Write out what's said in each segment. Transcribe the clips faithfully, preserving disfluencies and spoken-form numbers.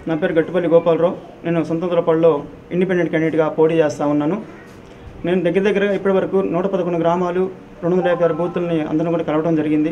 నా పేరు గట్టుపల్లి గోపాలరావు. నేను సొంతంతలపాడులో ఇండిపెండెంట్ క్యాండిడేట్గా పోటీ చేస్తూ ఉన్నాను. నేను దగ్గర దగ్గర ఇప్పటి వరకు నూట పదకొండు గ్రామాలు రెండు వందల యాభై ఆరు బూతుల్ని అందరం కూడా కలవడం జరిగింది.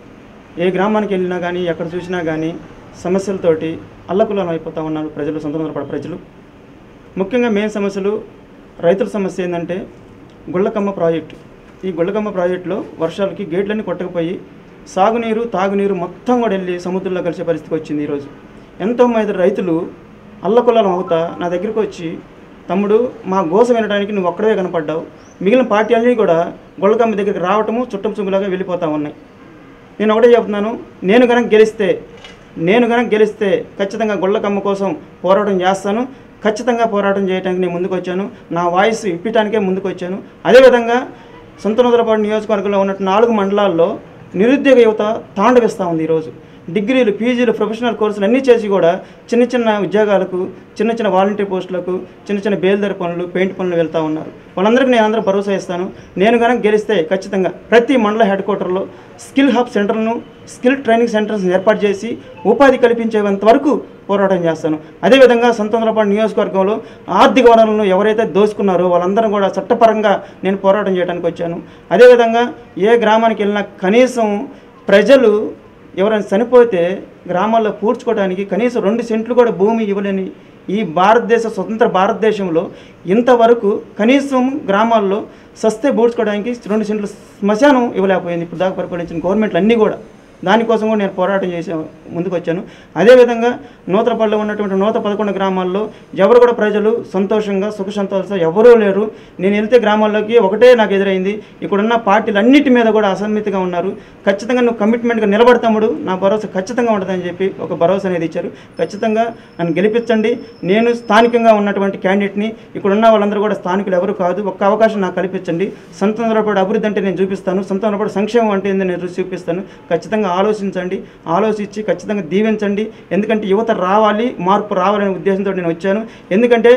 ఏ గ్రామానికి వెళ్ళినా కానీ ఎక్కడ చూసినా కానీ సమస్యలతోటి అల్లకులం అయిపోతూ ఉన్నారు ప్రజలు, సొంతంతలపాడు ప్రజలు. ముఖ్యంగా మెయిన్ సమస్యలు రైతుల సమస్య ఏంటంటే గుళ్ళకమ్మ ప్రాజెక్టు. ఈ గుళ్ళకమ్మ ప్రాజెక్టులో వర్షాలకి గేట్లన్నీ కొట్టకపోయి సాగునీరు తాగునీరు మొత్తం కూడా వెళ్ళి సముద్రంలో కలిసే పరిస్థితికి వచ్చింది. ఈరోజు ఎంతోమంది రైతులు అల్లకులం అవుతా నా దగ్గరికి వచ్చి, తమ్ముడు మా గోస వినడానికి నువ్వు ఒక్కడే కనపడ్డావు, మిగిలిన పార్టీలన్నీ కూడా గుళ్ళకమ్మ దగ్గరికి రావటము చుట్టం చుమ్ములాగా వెళ్ళిపోతూ ఉన్నాయి. నేను ఒకటే చెప్తున్నాను, నేను కనుక గెలిస్తే నేను కనుక గెలిస్తే ఖచ్చితంగా గుళ్ళకమ్మ కోసం పోరాటం చేస్తాను. ఖచ్చితంగా పోరాటం చేయడానికి నేను ముందుకు వచ్చాను. నా వాయిస్ ఇప్పటానికే ముందుకు వచ్చాను. అదేవిధంగా సొంతంతలపాడు నియోజకవర్గంలో ఉన్నట్టు నాలుగు మండలాల్లో నిరుద్యోగ యువత తాండవిస్తూ ఉంది. ఈరోజు డిగ్రీలు, పీజీలు, ప్రొఫెషనల్ కోర్సులు అన్నీ చేసి కూడా చిన్న చిన్న ఉద్యోగాలకు, చిన్న చిన్న వాలంటీర్ పోస్టులకు, చిన్న చిన్న బేల్దారి పనులు, పెయింట్ పనులు వెళ్తూ ఉన్నారు. వాళ్ళందరికీ నేను అందరూ భరోసా ఇస్తాను. నేను కనుక గెలిస్తే ఖచ్చితంగా ప్రతి మండల హెడ్ క్వార్టర్లో స్కిల్ హబ్ సెంటర్ను, స్కిల్ ట్రైనింగ్ సెంటర్స్ని ఏర్పాటు చేసి ఉపాధి కల్పించేంత వరకు పోరాటం చేస్తాను. అదేవిధంగా సొంతంతలపాడు నియోజకవర్గంలో ఆర్థిక వనరులను ఎవరైతే దోచుకున్నారో వాళ్ళందరూ కూడా చట్టపరంగా నేను పోరాటం చేయడానికి వచ్చాను. అదేవిధంగా ఏ గ్రామానికి వెళ్ళినా కనీసం ప్రజలు ఎవరైనా చనిపోతే గ్రామాల్లో పూడ్చుకోవడానికి కనీసం రెండు సెంట్లు కూడా భూమి ఇవ్వలేని ఈ భారతదేశ స్వతంత్ర భారతదేశంలో ఇంతవరకు కనీసం గ్రామాల్లో సస్తే పూడ్చుకోవడానికి రెండు సెంట్లు శ్మశానం ఇవ్వలేకపోయింది ఇప్పుడు దాకా పరిపాలించిన గవర్నమెంట్లు అన్నీ కూడా. దానికోసం కూడా నేను పోరాటం చేసే ముందుకు వచ్చాను. అదేవిధంగా నూతలపాడులో ఉన్నటువంటి నూట పదకొండు గ్రామాల్లో ఎవరు కూడా ప్రజలు సంతోషంగా సుఖ సంతోషంగా ఎవరూ లేరు. నేను వెళ్తే గ్రామాల్లోకి ఒకటే నాకు ఎదురైంది, ఇక్కడున్న పార్టీలు అన్నిటి మీద కూడా అసమ్మితిగా ఉన్నారు. ఖచ్చితంగా నువ్వు కమిట్మెంట్గా నిలబడతాముడు, నా భరోసా ఖచ్చితంగా ఉంటుందని చెప్పి ఒక భరోసా అనేది ఇచ్చారు. ఖచ్చితంగా నన్ను గెలిపించండి. నేను స్థానికంగా ఉన్నటువంటి క్యాండిడేట్ని, ఇక్కడున్న వాళ్ళందరూ కూడా స్థానికులు ఎవరు కాదు. ఒక్క అవకాశం నాకు కల్పించండి. సొంతంతలపాడు అభివృద్ధి అంటే నేను చూపిస్తాను, సొంతంతలపాడు సంక్షేమం అంటే ఏందో నేను చూపిస్తాను. ఖచ్చితంగా ఆలోచించండి, ఆలోచించి ఖచ్చితంగా దీవించండి. ఎందుకంటే యువత రావాలి, మార్పు రావాలనే ఉద్దేశంతో నేను వచ్చాను. ఎందుకంటే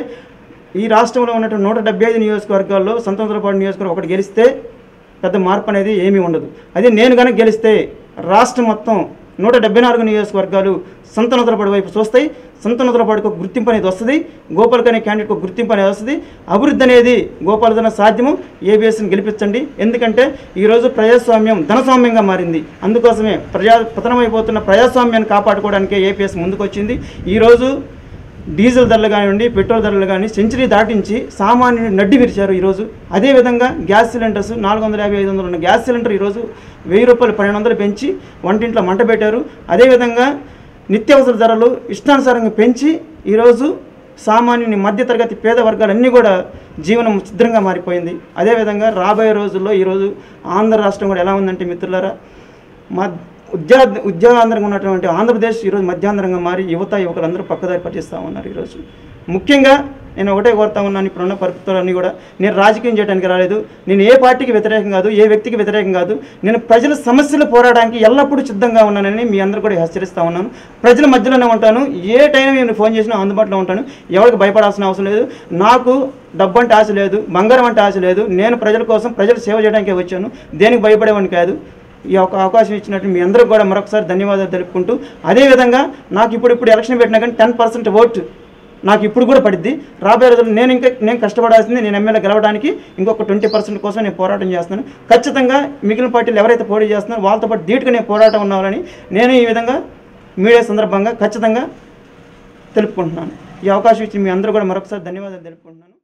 ఈ రాష్ట్రంలో ఉన్నటువంటి నూట డెబ్బై ఐదు నియోజకవర్గాల్లో సొంతంతలపాడు నియోజకవర్గం ఒకటి గెలిస్తే పెద్ద మార్పు అనేది ఏమీ ఉండదు. అదే నేను కనుక గెలిస్తే రాష్ట్రం మొత్తం నూట డెబ్బై నాలుగు నియోజకవర్గాలు సొంతంతలపాడు వైపు చూస్తాయి. సొంతంతలపాడుకు ఒక గుర్తింపు అనేది వస్తుంది, గోపాల్కి అనే క్యాండిడేట్కి ఒక గుర్తింపు అనేది వస్తుంది. అభివృద్ధి అనేది గోపాలతోనే సాధ్యము. ఏబిఎస్ని గెలిపించండి. ఎందుకంటే ఈరోజు ప్రజాస్వామ్యం ధనస్వామ్యంగా మారింది. అందుకోసమే ప్రజా పతనమైపోతున్న ప్రజాస్వామ్యాన్ని కాపాడుకోవడానికే ఏపీఎస్ ముందుకు వచ్చింది. ఈరోజు డీజిల్ ధరలు కానివ్వండి, పెట్రోల్ ధరలు కానీ సెంచరీ దాటించి సామాన్యుని నడ్డి విరిచారు ఈరోజు. అదేవిధంగా గ్యాస్ సిలిండర్స్ నాలుగు వందల యాభై ఐదు వందలు ఉన్న గ్యాస్ సిలిండర్ ఈరోజు వెయ్యి రూపాయలు పన్నెండు వందలు పెంచి వంటింట్లో మంట పెట్టారు. అదేవిధంగా నిత్యావసర ధరలు ఇష్టానుసారంగా పెంచి ఈరోజు సామాన్యుని మధ్యతరగతి పేద వర్గాలన్నీ కూడా జీవనం ఛిద్రంగా మారిపోయింది. అదేవిధంగా రాబోయే రోజుల్లో ఈరోజు ఆంధ్ర రాష్ట్రం కూడా ఎలా ఉందంటే మిత్రులారా, మా ఉద్యోగ ఉద్యోగాంధ్రంగా ఉన్నటువంటి ఆంధ్రప్రదేశ్ ఈరోజు మధ్యాంధ్రంగా మారి యువత యువకులందరూ పక్కదారి పట్టిస్తూ ఉన్నారు. ఈరోజు ముఖ్యంగా నేను ఒకటే కోరుతా ఉన్నాను, ఇప్పుడున్న పరిస్థితులన్నీ కూడా నేను రాజకీయం చేయడానికి రాలేదు. నేను ఏ పార్టీకి వ్యతిరేకం కాదు, ఏ వ్యక్తికి వ్యతిరేకం కాదు. నేను ప్రజల సమస్యలు పోరాడడానికి ఎల్లప్పుడూ సిద్ధంగా ఉన్నానని మీ అందరూ కూడా హెచ్చరిస్తూ ఉన్నాను. ప్రజల మధ్యలోనే ఉంటాను. ఏ టైం నేను ఫోన్ చేసినా అందుబాటులో ఉంటాను. ఎవరికి భయపడాల్సిన అవసరం లేదు. నాకు డబ్బు అంటే ఆశ లేదు, బంగారం అంటే ఆశ లేదు. నేను ప్రజల కోసం ప్రజలు సేవ చేయడానికే వచ్చాను, దేనికి భయపడేవాడిని కాదు. ఈ ఒక అవకాశం ఇచ్చినట్టు మీ అందరికీ కూడా మరొకసారి ధన్యవాదాలు తెలుపుకుంటూ, అదేవిధంగా నాకు ఇప్పుడు ఇప్పుడు ఎలక్షన్ పెట్టినా కానీ టెన్ పర్సెంట్ ఓటు నాకు ఇప్పుడు కూడా పడిద్ది. రాబోయే రోజుల్లో నేను ఇంకా నేను కష్టపడాల్సింది నేను ఎమ్మెల్యే గెలవడానికి ఇంకొక ట్వంటీ పర్సెంట్ కోసం నేను పోరాటం చేస్తున్నాను. ఖచ్చితంగా మిగిలిన పార్టీలు ఎవరైతే పోటీ చేస్తున్నారో వాళ్ళతో పాటు ధీటుగా నేను పోరాటం ఉన్నానని నేను ఈ విధంగా మీడియా సందర్భంగా ఖచ్చితంగా తెలుపుకుంటున్నాను. ఈ అవకాశం ఇచ్చి మీ అందరూ కూడా మరొకసారి ధన్యవాదాలు తెలుపుకుంటున్నాను.